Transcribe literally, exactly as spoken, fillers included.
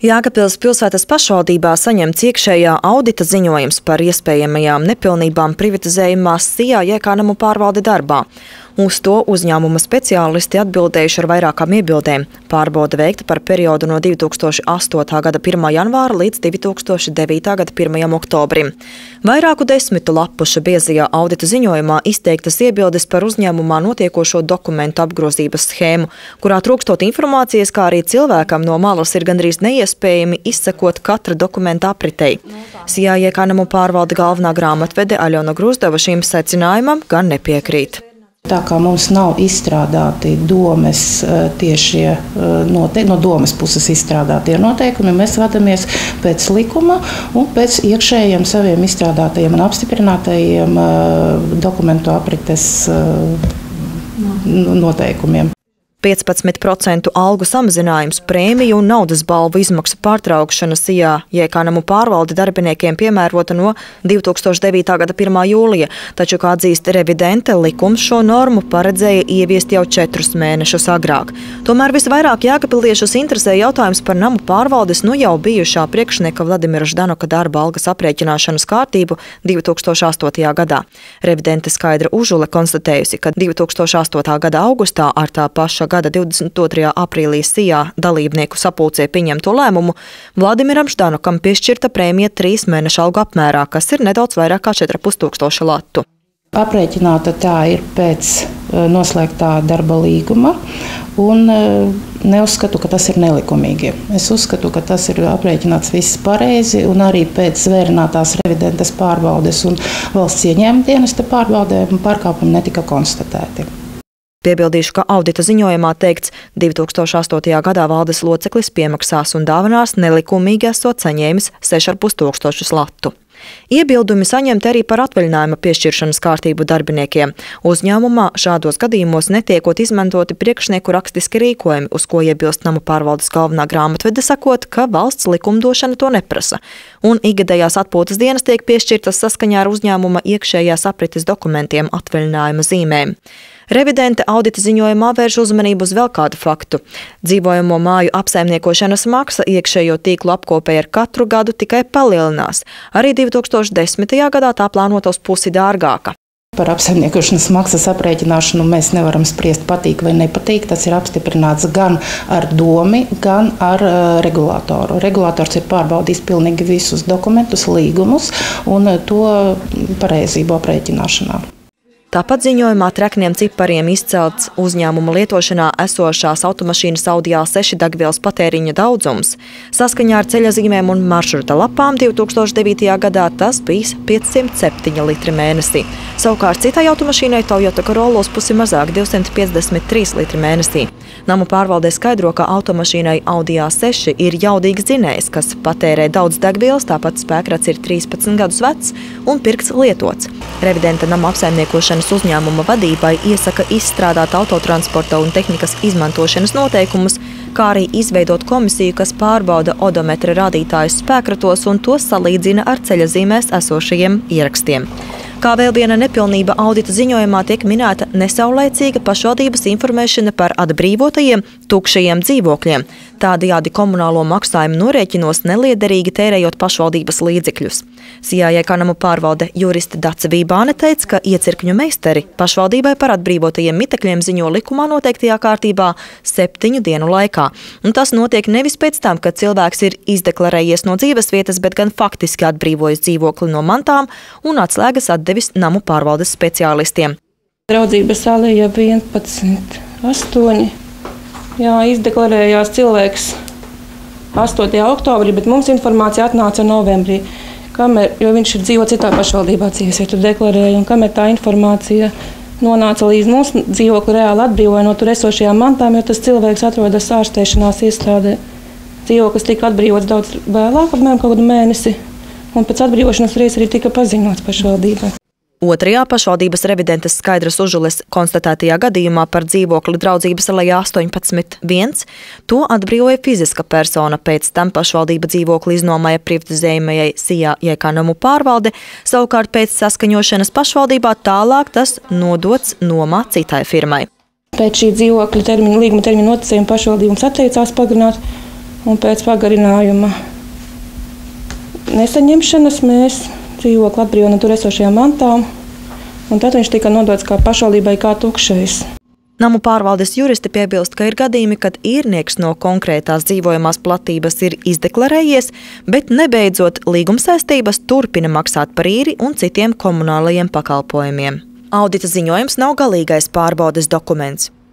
Jēkabpils pilsētas pašvaldībā saņemts iekšējā audita ziņojums par iespējamajām nepilnībām privatizējumās Sijā Jēkānamu pārvalde darbā. Uz to uzņēmuma speciālisti atbildējuši ar vairākām iebildēm. Pārbaude veikta par periodu no divi tūkstoši astotā gada pirmā janvāra līdz divi tūkstoši devītā gada pirmajam oktobrim. Vairāku desmitu lapuša biezajā audita ziņojumā izteiktas iebildes par uzņēmumā notiekošo dokumentu apgrozības schēmu, kurā trūkstot informācijas, kā arī cilvēkam no malas ir gandrīz neiespējami izsekot katra dokumenta apritei. Sijā Jēkānamu pārvalde galvenā grāmatvede Aļona Gruzdeva šīm secinājumam gan nepiekrīt. Tā kā mums nav izstrādāti domes tieši note, no domes puses izstrādātie noteikumi, mēs vadamies pēc likuma un pēc iekšējiem saviem izstrādātajiem un apstiprinātajiem dokumentu aprites noteikumiem. piecpadsmit procentu algu samazinājums, prēmiju un naudas balvu izmaksu pārtraukšana Sijā Jēkānamu pārvaldi darbiniekiem piemērota no divi tūkstoši devītā gada pirmā jūlija, taču, kā atzīst revidente, likums šo normu paredzēja ieviest jau četrus mēnešus agrāk. Tomēr visvairāk jēkabpiliešus interesē jautājums par namu pārvaldes nu jau bijušā priekšnieka Vladimira Ždanoka darba algas aprēķināšanas kārtību divi tūkstoši astotajā gadā. Revidente Skaidra Užule konstatējusi, ka divi tūkstoši astotā gada augustā ar tā paša gada divdesmit otrajā aprīlī Sijā dalībnieku sapulcē pieņemto lēmumu Vladimiram Ždanokam piešķirta prēmija trīs mēnešu algu apmērā, kas ir nedaudz vairāk kā četri ar pus tūkstoši latu. Aprēķināta tā ir pēc noslēgtā darba līguma, un neuzskatu, ka tas ir nelikumīgi. Es uzskatu, ka tas ir aprēķināts viss pareizi, un arī pēc zvērinātās revidentes pārbaudes un valsts ieņēmuma dienesta pārbaudēm pārkāpumi netika konstatēti. Piebildīšu, ka audita ziņojumā teikts, divi tūkstoši astotajā gadā valdes loceklis piemaksās un dāvinās nelikumīgi esot saņēmis seši ar pus tūkstošus latu. Iebildumi saņemti arī par atvaļinājuma piešķiršanas kārtību darbiniekiem. Uzņēmumā šādos gadījumos netiekot izmantoti priekšnieku rakstiski rīkojumi, uz ko iebilst namu pārvaldes galvenā grāmatvede, sakot, ka valsts likumdošana to neprasa. Un ikgadējās atpūtas dienas tiek piešķirtas saskaņā ar uzņēmuma iekšējās aprites dokumentiem atvaļinājuma zīmēm. Revidente audita ziņojumā vērš uzmanību uz vēl kādu faktu. Dzīvojamo māju apsaimniekošanas maksa iekšējo tīklu apkopē ar katru gadu tikai palielinās. Arī divi tūkstoši desmitajā gadā tā plānota uz pusi dārgāka. Par apsaimniekošanas maksas aprēķināšanu mēs nevaram spriest patīk vai nepatīk. Tas ir apstiprināts gan ar domi, gan ar uh, regulātoru. Regulātors ir pārbaudījis pilnīgi visus dokumentus, līgumus un to pareizību aprēķināšanā. Tāpat ziņojumā trekniem cipariem izcelts uzņēmuma lietošanā esošās automašīnas Audi A seši degvielas patēriņa daudzums. Saskaņā ar ceļazīmēm un maršruta lapām divi tūkstoši devītajā gadā tas bijis piecsimt septiņi litri mēnesī. Savukārt citai automašīnai Toyota Corolla uz pusi mazāk divsimt piecdesmit trīs litri mēnesī. Namu pārvaldē skaidro, ka automašīnai Audi A seši ir jaudīgs dzinējs, kas patērē daudz degvielas, tāpat spēkrats ir trīspadsmit gadus vecs un pirkts lietots. Revidente nama apsaimniekošanas uzņēmuma vadībai iesaka izstrādāt autotransporta un tehnikas izmantošanas noteikumus, kā arī izveidot komisiju, kas pārbauda odometra rādītājus spēkratos un tos salīdzina ar ceļazīmēs esošajiem ierakstiem. Kā vēl viena nepilnība audita ziņojumā tiek minēta nesaulaicīga pašvaldības informēšana par atbrīvotajiem tukšajiem dzīvokļiem, tādējādi komunālo maksājumu norēķinos neliederīgi tērējot pašvaldības līdzekļus. Sijā Jēkānamu pārvalde juriste Dace Vībāne teica, ka iecirkņu meistari pašvaldībai par atbrīvotajiem mitekļiem ziņo likumā noteiktajā kārtībā septiņu dienu laikā. Un tas notiek nevis pēc tam, kad cilvēks ir izdeklarējies no dzīvesvietas, bet gan faktiski atbrīvojas dzīvokli no mantām un atslēgas atdevis namu pārvaldes speciālistiem. Draudzības alejā vienpadsmit astoņi. Jā, izdeklarējās cilvēks astotajā oktobrī, bet mums informācija atnāca novembrī, kamēr, jo viņš ir dzīvo citā pašvaldībā dzīvesvietu deklarēja, un kamēr tā informācija nonāca līdz mums, dzīvokli reāli atbrīvoja no tur esošajām mantām, jo tas cilvēks atrodas ārstēšanās iestādē. Dzīvoklis tika atbrīvots daudz vēlāk, apmēram kaut kādu mēnesi, un pēc atbrīvošanas reiz arī tika paziņots pašvaldībai. Otrajā pašvaldības revidentes Skaidras Užules konstatētajā gadījumā par dzīvokli Draudzības alejā astoņpadsmit viens to atbrīvoja fiziska persona, pēc tam pašvaldība dzīvokli iznomāja privatizējumajai Sijā Jēkānamu pārvalde, savukārt pēc saskaņošanas pašvaldībā tālāk tas nodots nomā citai firmai. Pēc šī dzīvokļa termiņa, līguma termiņa noticējuma pašvaldībums atteicās pagarināt un pēc pagarinājuma nesaņemšanas mēs dzīvokli atbrīvojam no tur esošajām mantām, un tad viņš tika nodots kā pašvaldībai kā tukšais. Namu pārvaldes juristi piebilst, ka ir gadījumi, kad īrnieks no konkrētās dzīvojamās platības ir izdeklarējies, bet nebeidzot līgumsaistības turpina maksāt par īri un citiem komunālajiem pakalpojumiem. Audita ziņojums nav galīgais pārbaudes dokuments.